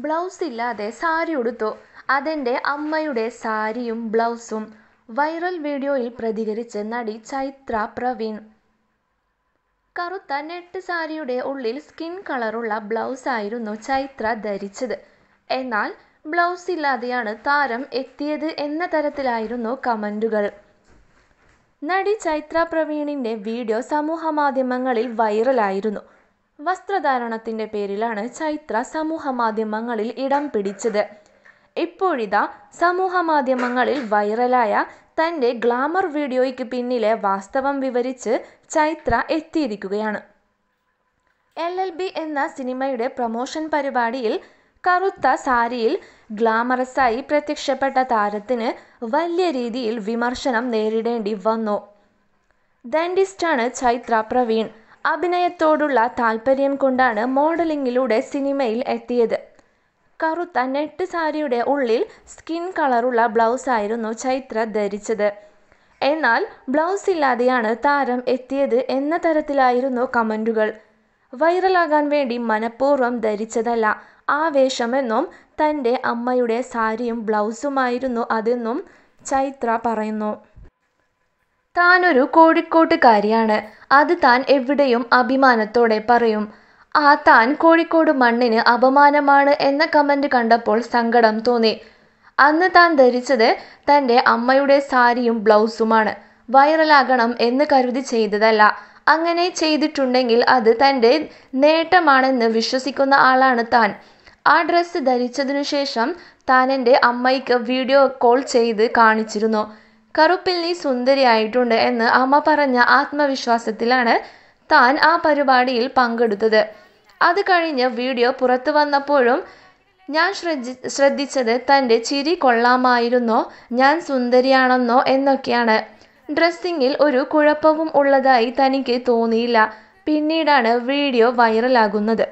Blouse ഇല്ലാതെ സാരി ഉടുത്തു. അതെൻ്റെ അമ്മയുടെ സാരിയും ബ്ലൗസും. വൈറൽ വീഡിയോയിൽ പ്രതികരിച്ച് നടി ചൈത്ര പ്രവീൺ. കറുത്ത നെറ്റ് സാരിയുടെ ഉള്ളിൽ സ്കിൻ കളറുള്ള ബ്ലൗസായിരുന്നു ചൈത്ര ധരിച്ചത്. എന്നാൽ ബ്ലൗസ് ഇല്ലാതെയാണ് താരം എത്തിയത് എന്ന തരത്തിലായിരുന്നു കമന്റുകൾ. നടി ചൈത്ര പ്രവീണിൻ്റെ വീഡിയോ സമൂഹമാധ്യമങ്ങളിൽ വൈറലായിരുന്നു. വസ്ത്രധാരണത്തിൻ്റെ പേരിലാണ് ചൈത്ര സമൂഹമാധ്യമങ്ങളിൽ ഇടം പിടിച്ചത്. ഇപ്പോഴിതാ സമൂഹമാധ്യമങ്ങളിൽ വൈറലായ തൻ്റെ ഗ്ലാമർ വീഡിയോയ്ക്ക് പിന്നിലെ വാസ്തവം വിവരിച്ച് ചൈത്ര എത്തിയിരിക്കുകയാണ്. LLB എന്ന സിനിമയുടെ പ്രമോഷൻ പരിപാടിയിൽ കറുത്ത സാരിയിൽ ഗ്ലാമറസായി പ്രത്യക്ഷപ്പെട്ട താരത്തിന് വലിയ രീതിയിൽ വിമർശനം നേരിടേണ്ടി വന്നു. ഡെന്റിസ്റ്റാണ് ചൈത്ര പ്രവീൺ. അഭിനയത്തോടുള്ള താല്പര്യം കൊണ്ടാണ് മോഡലിംഗിലൂടെ സിനിമയിൽ എത്തിയത്. കറുത്ത നെറ്റ് സാരിയുടെ ഉള്ളിൽ സ്കിൻ കളറുള്ള ബ്ലൗസായിരുന്നു ചൈത്ര ധരിച്ചത്. എന്നാൽ ബ്ലൗസ് ഇല്ലാതെയാണ് താരം എത്തിയത് എന്ന തരത്തിലായിരുന്നു കമന്റുകൾ. വൈറലാകാൻ വേണ്ടി മനഃപൂർവ്വം ധരിച്ചതല്ല ആവേശമെന്നും തൻ്റെ അമ്മയുടെ സാരിയും ബ്ലൗസുമായിരുന്നു അതെന്നും ചൈത്ര പറയുന്നു. താനൊരു കോഴിക്കോട്ടുകാരിയാണ്. അത് താൻ എവിടെയും അഭിമാനത്തോടെ പറയും. താൻ കോഴിക്കോട് മണ്ണിന് അപമാനമാണ് എന്ന കമന്റ് കണ്ടപ്പോൾ സങ്കടം തോന്നി. അന്ന് താൻ ധരിച്ചത് തൻ്റെ അമ്മയുടെ സാരിയും ബ്ലൗസുമാണ്. വൈറലാകണം എന്ന് കരുതി ചെയ്തതല്ല. അങ്ങനെ ചെയ്തിട്ടുണ്ടെങ്കിൽ അത് തൻ്റെ നേട്ടമാണെന്ന് വിശ്വസിക്കുന്ന ആളാണ് താൻ. ആ ഡ്രസ്സ് ധരിച്ചതിനു ശേഷം താൻ എൻ്റെ അമ്മയ്ക്ക് വീഡിയോ കോൾ ചെയ്ത് കാണിച്ചിരുന്നു. കറുപ്പിൽ നീ സുന്ദരിയായിട്ടുണ്ട് എന്ന് അമ്മ പറഞ്ഞ ആത്മവിശ്വാസത്തിലാണ് താൻ ആ പരിപാടിയിൽ പങ്കെടുത്തത്. അത് കഴിഞ്ഞ് വീഡിയോ പുറത്തു വന്നപ്പോഴും ഞാൻ ശ്രദ്ധിച്ചത് തൻ്റെ ചിരി കൊള്ളാമായിരുന്നോ, ഞാൻ സുന്ദരിയാണെന്നോ എന്നൊക്കെയാണ്. ഡ്രസ്സിങ്ങിൽ ഒരു കുഴപ്പവും ഉള്ളതായി തനിക്ക് തോന്നിയില്ല. പിന്നീടാണ് വീഡിയോ വൈറലാകുന്നത്.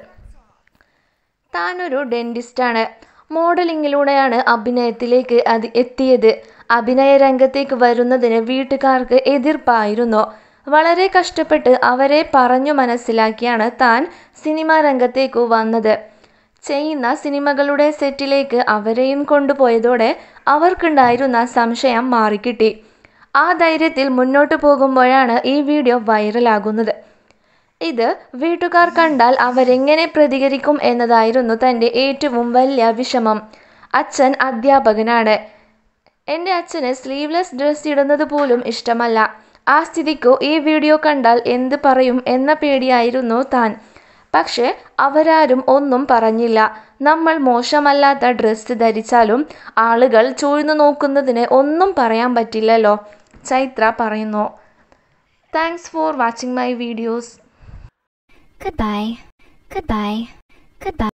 താനൊരു ഡെന്റിസ്റ്റാണ്. മോഡലിംഗിലൂടെയാണ് അഭിനയത്തിലേക്ക് എത്തിയത്. അഭിനയ രംഗത്തേക്ക് വരുന്നതിന് വീട്ടുകാർക്ക് എതിർപ്പായിരുന്നു. വളരെ കഷ്ടപ്പെട്ട് അവരെ പറഞ്ഞു മനസ്സിലാക്കിയാണ് താൻ സിനിമാ രംഗത്തേക്ക് വന്നത്. ചെയ്യുന്ന സിനിമകളുടെ സെറ്റിലേക്ക് അവരെയും കൊണ്ടുപോയതോടെ അവർക്കുണ്ടായിരുന്ന സംശയം മാറിക്കിട്ടി. ആ ധൈര്യത്തിൽ മുന്നോട്ട് പോകുമ്പോഴാണ് ഈ വീഡിയോ വൈറലാകുന്നത്. ഇത് വീട്ടുകാർ കണ്ടാൽ അവരെങ്ങനെ പ്രതികരിക്കും എന്നതായിരുന്നു തൻ്റെ ഏറ്റവും വലിയ വിഷമം. അച്ഛൻ അധ്യാപകനാണ്. എൻ്റെ അച്ഛന് സ്ലീവ്ലെസ് ഡ്രസ് ഇടുന്നത് പോലും ഇഷ്ടമല്ല. ആ സ്ഥിതിക്കു ഈ വീഡിയോ കണ്ടാൽ എന്ത് പറയും എന്ന പേടിയായിരുന്നു താൻ. പക്ഷേ അവരാരും ഒന്നും പറഞ്ഞില്ല. നമ്മൾ മോശമല്ലാത്ത ഡ്രസ്സ് ധരിച്ചാലും ആളുകൾ ചൂഴ്ന്നു നോക്കുന്നതിന് ഒന്നും പറയാൻ പറ്റില്ലല്ലോ, ചൈത്ര പറയുന്നു. Thanks for watching my videos. Goodbye.